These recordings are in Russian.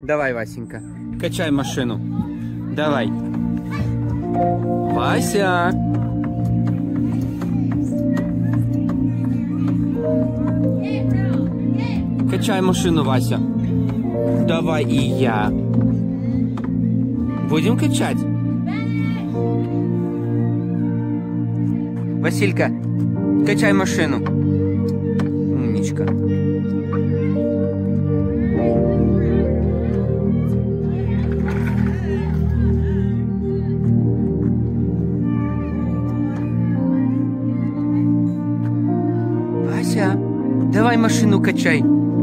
Давай, Васенька, качай машину. Давай. Вася. Качай машину, Вася. Давай и я. Будем качать? Василька, качай машину. Умничка. Вася, давай машину качай.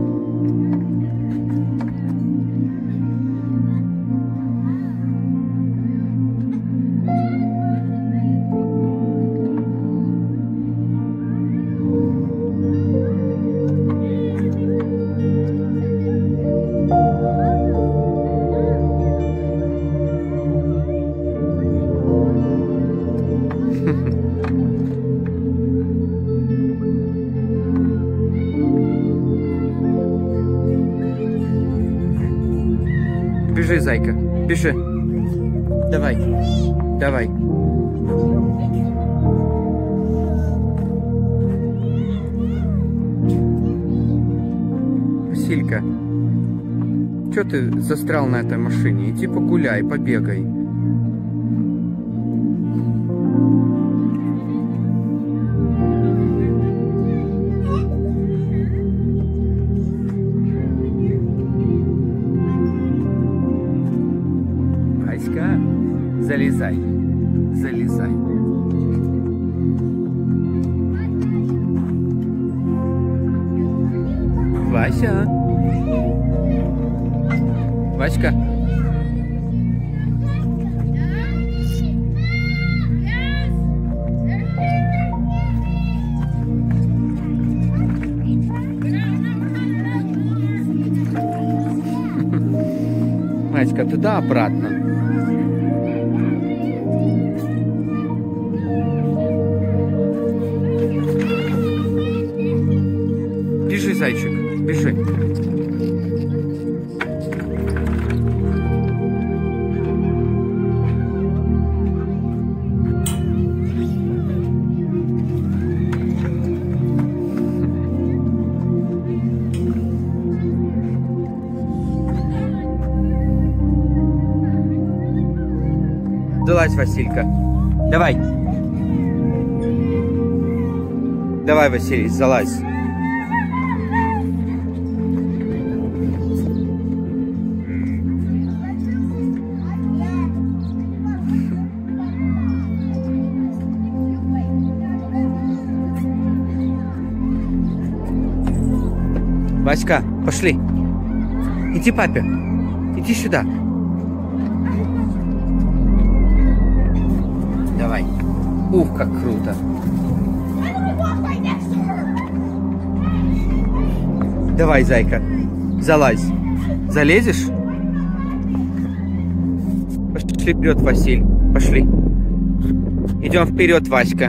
Бежи, зайка, бежи. Давай, давай. Василька, что ты застрял на этой машине? Иди погуляй, побегай. Васька, залезай, залезай. Вася. Васька. Васька, туда-обратно. Бежи, зайчик, бежи. Залазь, Василька. Давай. Давай, Василий, залазь. Васька, пошли. Иди, папе. Иди сюда. Давай. Ух, как круто. Давай, зайка. Залазь. Залезешь? Пошли вперед, Василь. Пошли. Идем вперед, Васька.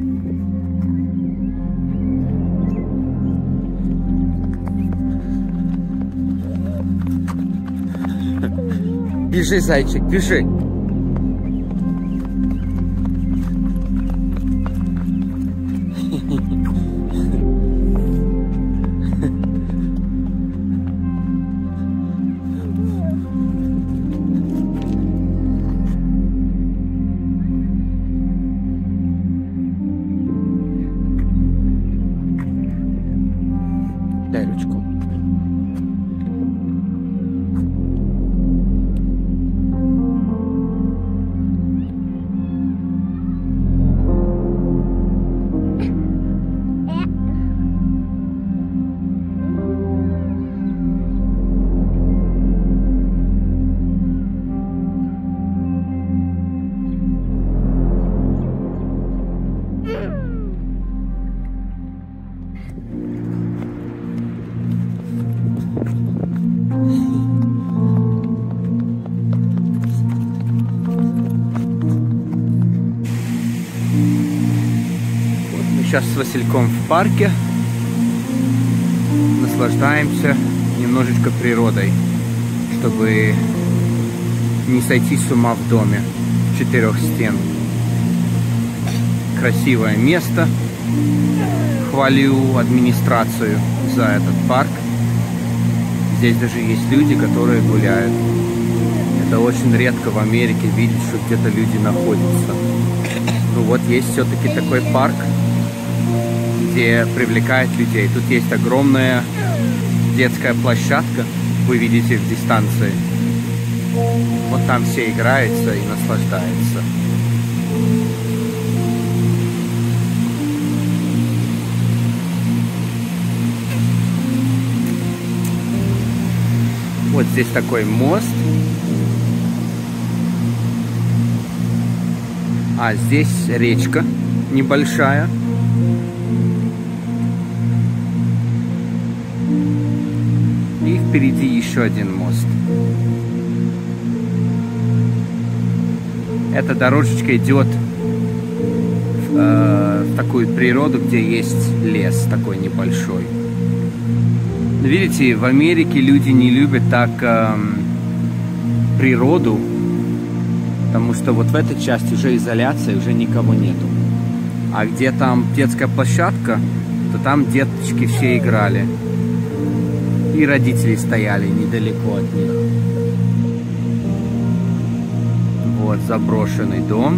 Бежи, зайчик, бежи. Дай ручку. Сейчас с Васильком в парке наслаждаемся немножечко природой. чтобы не сойти с ума в доме 4 стен. Красивое место. Хвалю администрацию за этот парк. Здесь даже есть люди, которые гуляют. Это очень редко в Америке видеть, что где-то люди находятся. Ну вот есть все-таки такой парк, где привлекает людей. Тут есть огромная детская площадка, вы видите в дистанции. Вот там все играются и наслаждаются. Вот здесь такой мост. А здесь речка небольшая. И впереди еще один мост. Эта дорожечка идет в такую природу, где есть лес такой небольшой. Видите, в Америке люди не любят так природу, потому что вот в этой части уже изоляция, уже никого нету. А где там детская площадка, то там деточки все играли. И родители стояли недалеко от них. Вот заброшенный дом.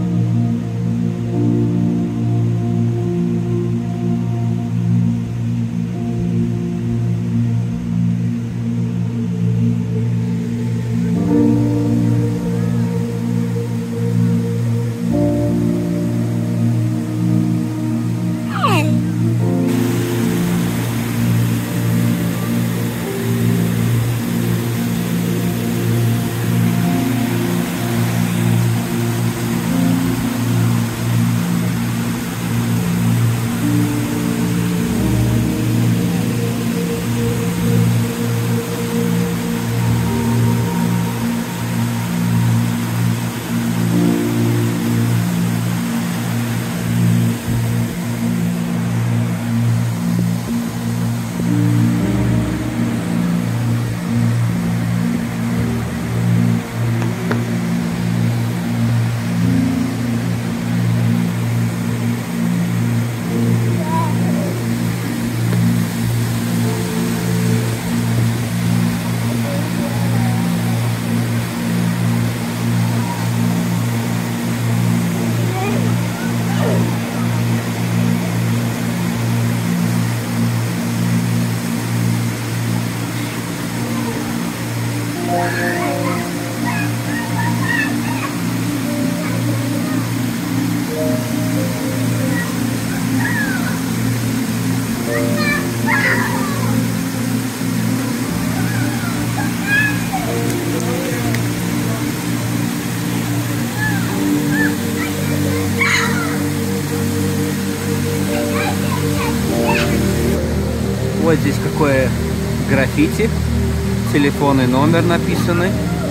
Вот здесь какое граффити, телефон и номер написаны.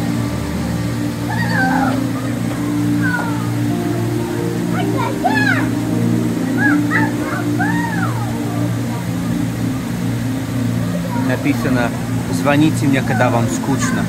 Написано: звоните мне, когда вам скучно.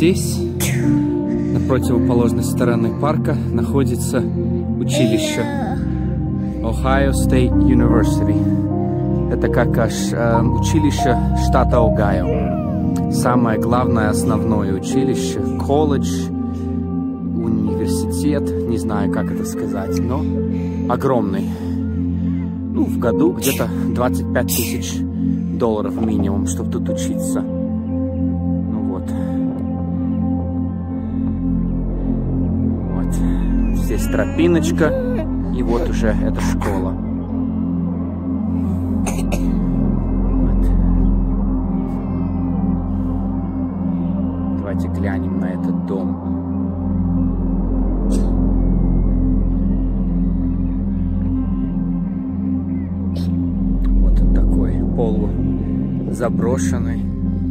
здесь, на противоположной стороне парка, находится училище Ohio State University. Это как училище штата Огайо. Самое главное, основное училище, колледж, университет, не знаю, как это сказать, но огромный. Ну, в году где-то 25 тысяч долларов минимум, чтобы тут учиться. Ну вот. Вот. Здесь тропиночка, и вот уже эта школа. Вот. Давайте глянем на этот дом. Заброшенный.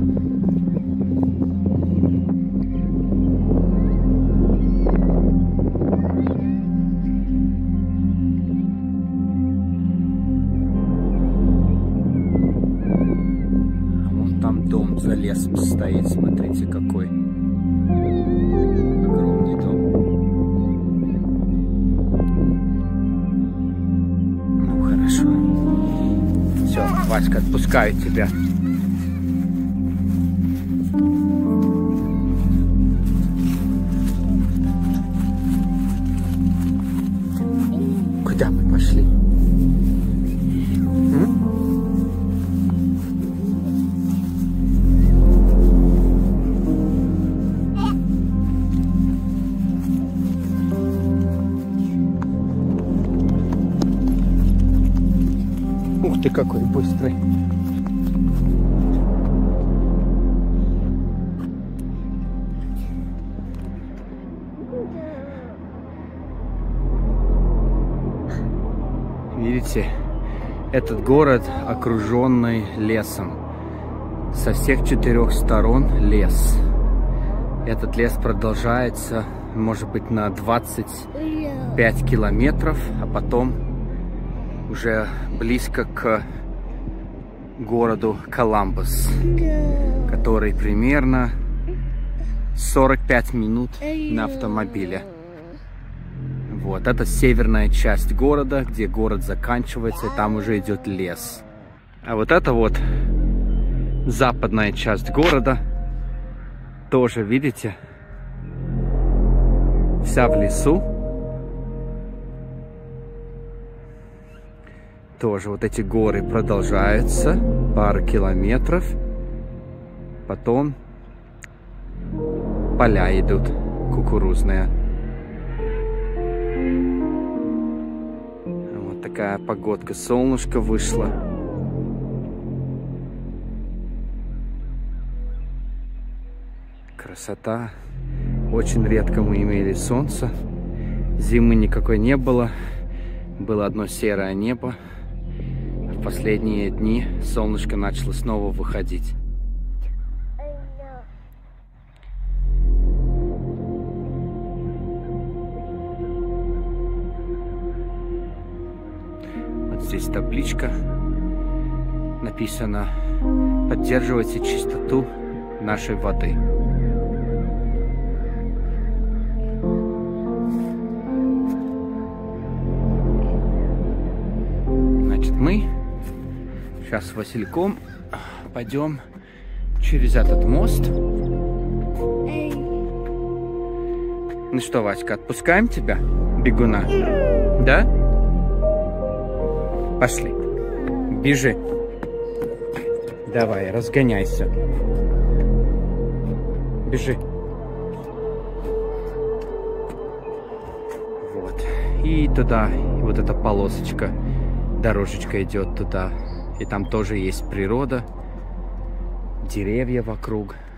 А вон там дом за лесом стоит. Смотрите, какой огромный дом. Ну хорошо. Все, Васька, отпускаю тебя. Куда мы пошли? Ух ты, какой быстрый. Видите, этот город окруженный лесом. Со всех 4 сторон лес. Этот лес продолжается, может быть, на 25 километров, а потом уже близко к городу Коламбус, который примерно 45 минут на автомобиле. Вот, это северная часть города, где город заканчивается, и там уже идет лес. А вот это вот западная часть города, тоже, видите, вся в лесу. Тоже вот эти горы продолжаются, пару километров, потом поля идут кукурузные. Вот такая погодка, солнышко вышло. Красота. Очень редко мы имели солнце, зимы никакой не было, было одно серое небо. В последние дни солнышко начало снова выходить. Вот здесь табличка. Написано: поддерживайте чистоту нашей воды. Значит, мы сейчас с Васильком пойдем через этот мост. Ну что, Васька, отпускаем тебя, бегуна? Да? Пошли. Бежи. Давай, разгоняйся. Бежи. Вот. И туда, вот эта полосочка, дорожечка идет туда. И там тоже есть природа, деревья вокруг.